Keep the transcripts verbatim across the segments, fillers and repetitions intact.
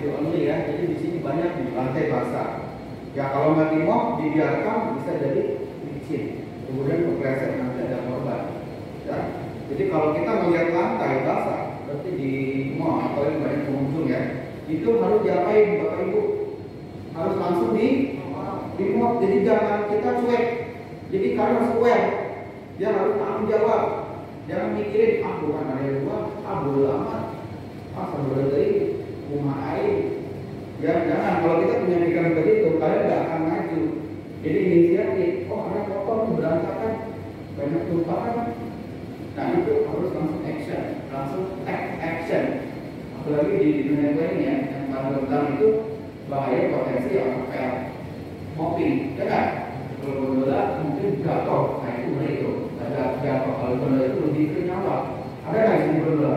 entry only ya. Jadi di sini banyak di lantai basah. Ya kalau nggak dimop, dibiarkan bisa jadi licin. Kemudian kepleset nanti ada korban. Ya. Jadi kalau kita melihat lantai basah, berarti di mall atau yang banyak pengunjung ya, itu harus diapain Bapak Ibu? Harus langsung di di mop. Jadi jangan kita cuek. Jadi karena square, dia harus tanggung jawab. Jangan mikirin ah bukan area gua, ah bodo amat, ah saudara dari rumah air. Ya jangan, kalau kita punya pikiran begitu, kalian nggak akan maju. Jadi inisiatif, oh ada kotor berantakan, banyak tumpahan. Nah itu harus langsung action, langsung take action. Apalagi di dunia lain ya, yang paling rentan itu bahaya potensi orang mopping, ya kan? Kalau bola mungkin jatuh, nah itu benar itu. Ada jatuh, kalau bola itu lebih ke nyawa. Ada nggak sini bola?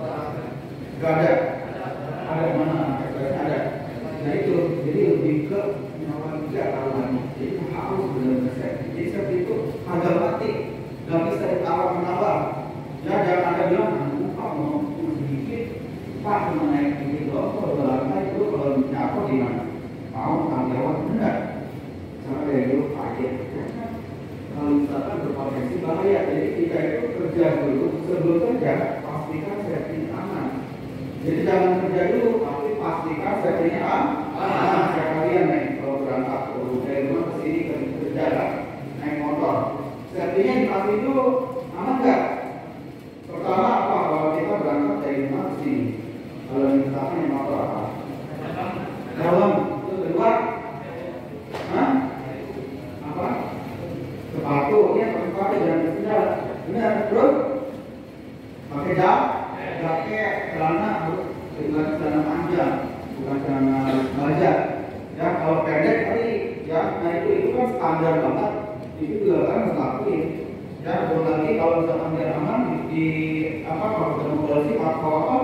Gak ada. Ada mana? Ada. Nah itu, jadi lebih ke nyawa juga taruhannya. Jadi harus benar-benar safety. Jadi safety itu harga mati, nggak bisa ditawar menawar. Ya jangan ada bilang, lupa mau sedikit, pak cuma naik sedikit doang, kalau berlantai itu kalau jatuh gimana? Mau tanggung jawab benar. Sama dari dulu kaget. Kalau misalkan berpotensi bahaya, jadi kita itu kerja dulu, sebelum kerja pastikan safety aman. Jadi jangan kerja dulu, tapi pastikan safety aman. Nah, kayak kalian nih, kalau berangkat dari rumah ke sini kerja naik motor, safety-nya dipastiin dulu, aman nggak? Pertama apa? Kalau kita berangkat dari rumah ke sini, kalau misalkan naik motor apa? Dalam. Itu kedua, hah? Apa? Sepatu, ya pakai sepatu jangan sendal. Benar, terus pakai jam, jaket, celana harus dengan celana panjang, bukan celana baja. Ya kalau pendek tadi, ya, nah itu itu kan standar banget. Itu juga kan harus lakuin. Ya, belum lagi kalau misalkan biar aman di, di apa kalau ketemu polisi atau apa,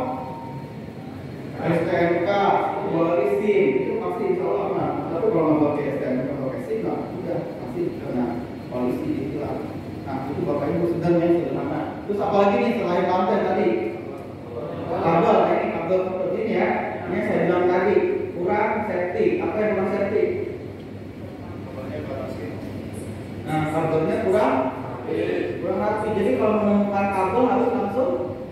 S T N K, boleh SIM, itu pasti insya Allah aman. Tapi kalau nggak pakai S T N K atau pakai SIM lah, udah pasti kena polisi itu lah. Nah itu Bapak Ibu sebenarnya sederhana. Terus apalagi nih selain lantai tadi, kabel, ini kabel seperti ini ya. Ini saya bilang tadi kurang safety. Apa yang kurang safety? Nah kabelnya kurang, kurang rapi. Jadi kalau menemukan kabel harus langsung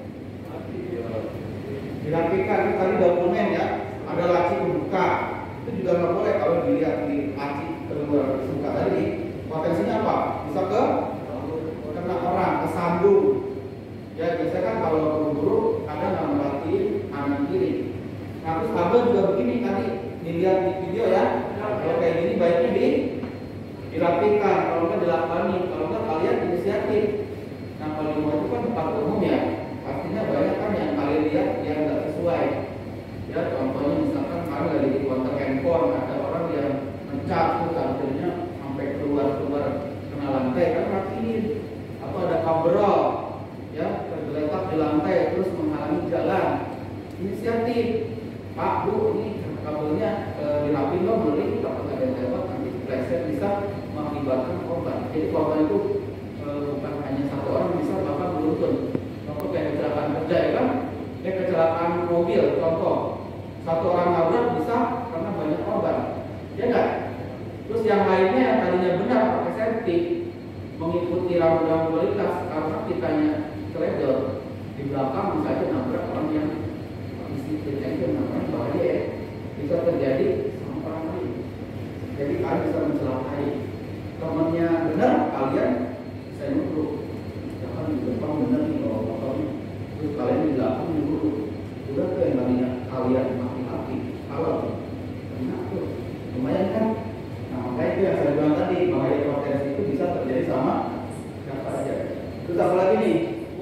dirapikan. Itu tadi dokumen ya. Ada laci pembuka. Itu juga nggak boleh kalau dilihat di laci kedua pembuka tadi. Potensinya apa? Bisa ke kena orang, kesandung. Ya biasanya kan kalau buru-buru ada yang merhatiin kanan kiri. Nah terus kabel juga begini tadi dilihat di video ya. Kalau kayak gini baiknya di dirapikan. Kalau nggak dilakoni, kalau nggak kalian inisiatif. Nah kalau di rumah itu kan tempat umum ya. Pastinya banyak kan yang kalian lihat yang nggak sesuai. Ya contohnya misalkan kalian lagi di kontak handphone, ada orang yang mencat tuh kabelnya sampai keluar-keluar kena lantai kan rapiin. Atau ada kabel ya tergeletak di lantai terus menghalangi jalan. Inisiatif, Pak Bu ini kabelnya e, dirapin loh, melihat takut ada yang lewat nanti pleset bisa mengakibatkan korban. Jadi korban itu e, bukan hanya satu orang, bisa bahkan beruntun. Contoh kayak kecelakaan kerja ya kan, kayak kecelakaan mobil contoh. Satu orang nabrak bisa karena banyak korban, ya enggak? Terus yang lainnya yang tadinya benar pakai safety mengikuti rambu-rambu lalu lintas karena kitanya trader di belakang misalnya nabrak orang yang isi kitanya itu namanya bahaya ya, bisa terjadi sampah lain. Jadi kalian bisa mencelakai temannya benar, kalian bisa nyuruh jangan di depan benar nih kalau motornya, terus kalian di belakang nyuruh udah tuh yang tadinya kalian mati-mati kalau benar tuh lumayan kan. Nah makanya itu yang saya bilang tadi bahaya potensi itu bisa terjadi sama siapa aja. Terus apa lagi nih?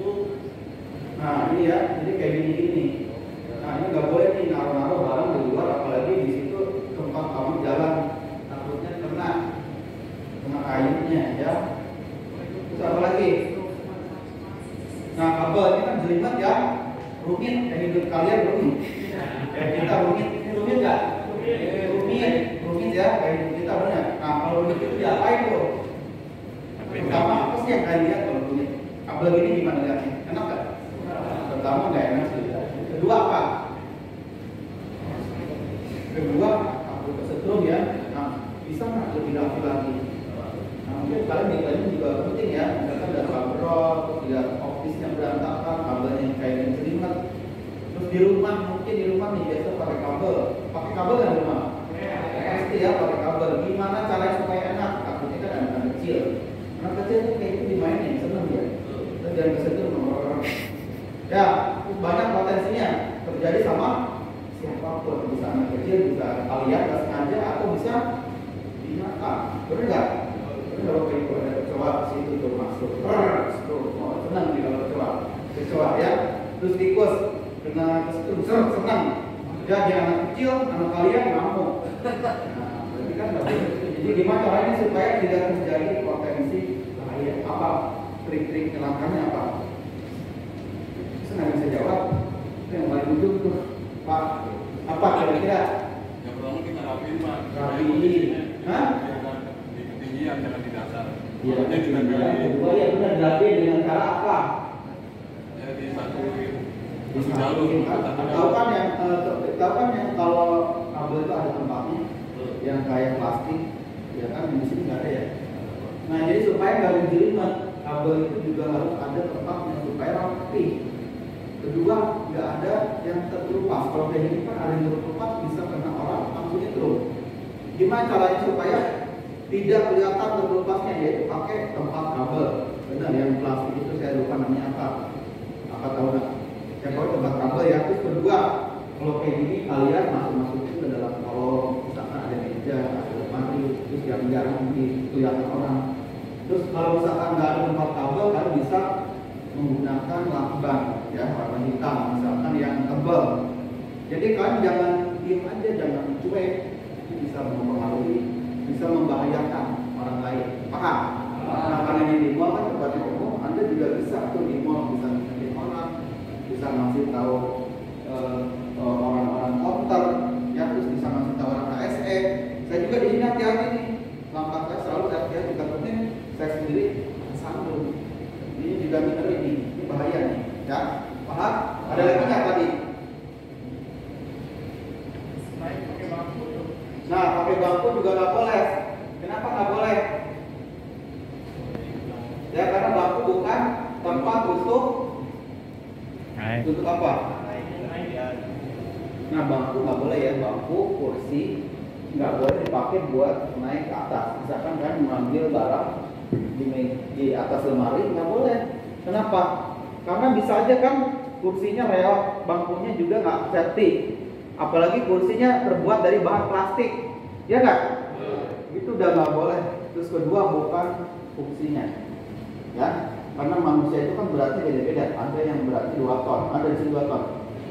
Nah ini ya, jadi kayak gini-gini. Nah ini nggak boleh nih naruh-naruh barang di luar, apalagi di situ tempat kamu jalan, takutnya kena kena kainnya ya. Terus apa lagi? Nah kabel ini kan jelimet ya, rumit. Yang hidup kalian rumit. Kayak kita rumit, ini rumit nggak? Rumit, rumit ya, kayak hidup kita benar. Nah kalau rumit itu diapain tuh? Pertama apa sih yang kalian lihat kalau rumit? Kabel ini gimana lihatnya? Enak nggak? Pertama nggak enak sih. Kedua apa? bisa nggak lebih rapi lagi? Nah, mungkin kalian mikirnya juga penting ya, misalkan ada kabel, tidak office-nya berantakan, kabelnya yang kayak yang jelimet. Terus di rumah, mungkin di rumah nih biasa pakai kabel, pakai kabel kan di rumah? Pasti ya pakai kabel. Gimana caranya supaya enak? Takutnya kan anak kecil, anak kecil tuh kayak itu dimainin, seneng ya. Dan jangan kesentuh sama orang-orang. Ya, banyak potensinya terjadi sama siapapun, bisa anak kecil, bisa kalian nggak sengaja atau bisa binatang, benar nggak? Kalau itu ada kecoa di situ tuh masuk, tuh oh, senang nih kalau kecoa, kecoa ya. Terus tikus dengan kesitu senang. Ya dia anak kecil, anak kalian ngamuk. Nah, berarti kan nggak boleh. Jadi gimana caranya supaya tidak terjadi potensi bahaya? Apa trik-trik langkahnya apa? Saya nggak bisa jawab. Itu yang paling ujung tuh, Pak. Apa kira-kira? Yang pertama kita rapiin, Pak. Rapiin. Hah? Di ketinggian, jangan di dasar. Iya, Makanya kita pilih. oh iya benar, rapiin dengan cara apa? Ya disatuin. Di Satu jalur. Satu tahu jalur. kan yang eh, tahu kan yang kalau kabel itu ada tempatnya, yang kayak plastik, ya kan di sini nggak ada ya. Nah jadi supaya nggak menjelimet, kabel itu juga harus ada tempatnya supaya rapi. Kedua, nggak ada yang terkelupas. Kalau kayak gini kan ada yang terkelupas bisa kena orang langsung itu. Gimana caranya supaya tidak kelihatan terkelupasnya? Yaitu pakai tempat kabel. Benar yang plastik itu saya lupa namanya apa. Apa tahu nggak? Yang kalau tempat kabel ya. Terus kedua, kalau kayak gini kalian masuk-masukin ke dalam kolom, misalkan ada meja, ada lemari, terus jarang-jarang dilihat orang. Terus kalau misalkan nggak ada tempat kabel, kalian bisa menggunakan lakban ya warna hitam misalkan yang tebal. Jadi kalian jangan diam aja, jangan cuek, itu bisa mempengaruhi, bisa membahayakan orang lain. Paham? Nah karena ini di mall kan tempatnya umum, Anda juga bisa tuh di mall bisa ngeliatin orang, bisa ngasih tahu uh, uh, orang-orang counter, ya terus bisa ngasih tahu orang K S E. Saya juga di sini hati-hati nih, langkah saya selalu hati-hati takutnya saya sendiri sanggup. Ini juga benar ini, ini bahaya nih, ya. Paham? Ada lagi nggak tadi? Nah, pakai bangku juga nggak boleh. Kenapa nggak boleh? Ya karena bangku bukan tempat untuk untuk apa? Nah, bangku nggak boleh ya, bangku, kursi nggak boleh dipakai buat naik ke atas. Misalkan kan mengambil barang di, di atas lemari nggak boleh. Kenapa? Karena bisa aja kan kursinya reot, bangkunya juga nggak safety. Apalagi kursinya terbuat dari bahan plastik, ya nggak? Itu udah nggak boleh. Terus kedua bukan fungsinya, ya. Karena manusia itu kan beratnya beda-beda. Ada yang beratnya dua ton, ada yang dua ton.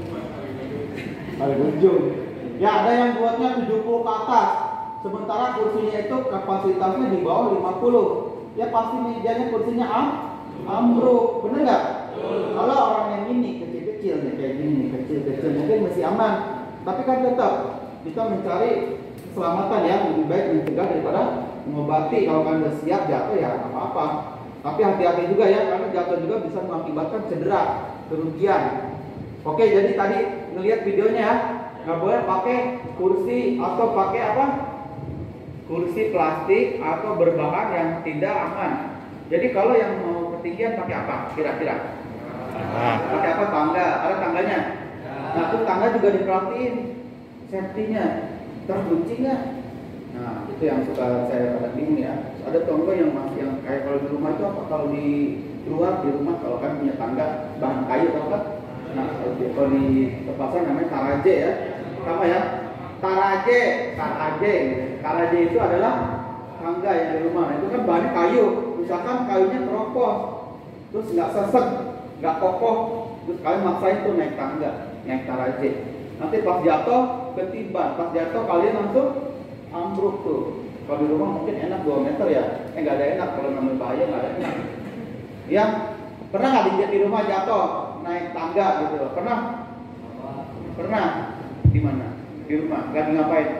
Ada ujung. Ya ada yang buatnya tujuh puluh ke atas. Sementara kursinya itu kapasitasnya di bawah lima puluh. Ya pasti mejanya kursinya am, ambruk, bener nggak? Kalau orang yang ini kecil-kecil nih kayak gini, kecil-kecil mungkin masih aman. Tapi kan tetap kita mencari keselamatan ya, lebih baik mencegah daripada mengobati. Kalau kan udah siap jatuh ya apa-apa. Tapi hati-hati juga ya, karena jatuh juga bisa mengakibatkan cedera, kerugian. Oke, jadi tadi ngelihat videonya ya, nggak boleh pakai kursi atau pakai apa? Kursi plastik atau berbahan yang tidak aman. Jadi kalau yang mau ketinggian pakai apa? Kira-kira? Pakai apa? Tangga. Ada tangganya? Nah, itu tangga juga diperhatiin safety-nya. Terkunci nggak? Nah, itu yang suka saya kadang bingung ya. Ada tangga yang masih yang kayak kalau di rumah itu apa? Kalau di luar di rumah kalau kan punya tangga bahan kayu atau apa? Nah, kalau di tepasan namanya taraje ya. Sama ya? Taraje, taraje. Taraje itu adalah tangga yang di rumah. Nah, itu kan bahannya kayu. Misalkan kayunya keropos, terus nggak sesek, nggak kokoh, terus kalian maksain tuh naik tangga, naik taraje. Nanti pas jatuh ketiban, pas jatuh kalian langsung ambruk tuh. Kalau di rumah mungkin enak dua meter ya, eh nggak ada enak kalau namanya bahaya nggak ada enak. Ya pernah nggak di, di rumah jatuh naik tangga gitu? Pernah? Pernah? Di mana? Di rumah? Lagi ngapain?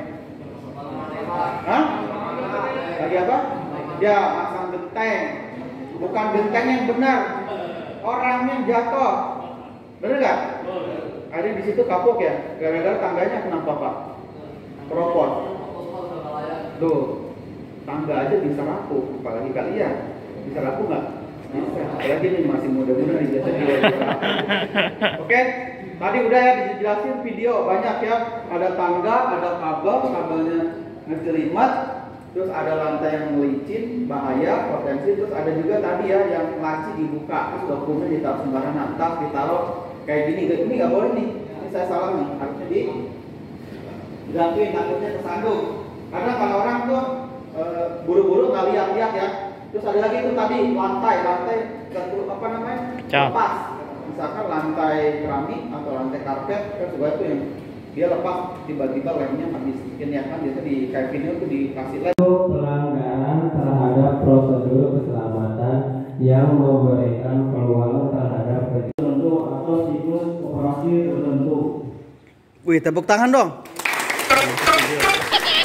Hah? Lagi apa? Ya masang genteng. Bukan genteng yang benar, orangnya jatuh. Benar nggak? Ada di situ kapok ya, gara-gara tangganya kenapa Pak? Keropos. Tuh, tangga aja bisa rapuh, apalagi kalian bisa rapuh nggak? Bisa. Apalagi ini masih muda-muda nih biasa juga bisa rapuh. Oke, tadi udah ya dijelasin video banyak ya. Ada tangga, ada kabel, kabelnya ngejelimet, terus ada lantai yang licin, bahaya, potensi, terus ada juga tadi ya yang laci dibuka, terus dokumen ditaruh sembarangan, tas ditaruh kayak gini, ini nggak boleh nih. Ini saya salah nih, harusnya di gantuin, takutnya kesandung. Karena kalau orang tuh e, buru-buru nggak lihat-lihat ya. Terus ada lagi tuh tadi lantai, lantai apa namanya? Lepas. Misalkan lantai keramik atau lantai karpet, kan sebuah itu yang dia lepas tiba-tiba lemnya habis. Mungkin ya kan biasa di kayak vinyl tuh dikasih lem. Pelanggaran terhadap prosedur keselamatan yang memberikan peluang terhadap tertentu atau siklus operasi tertentu. Wih, tepuk tangan dong.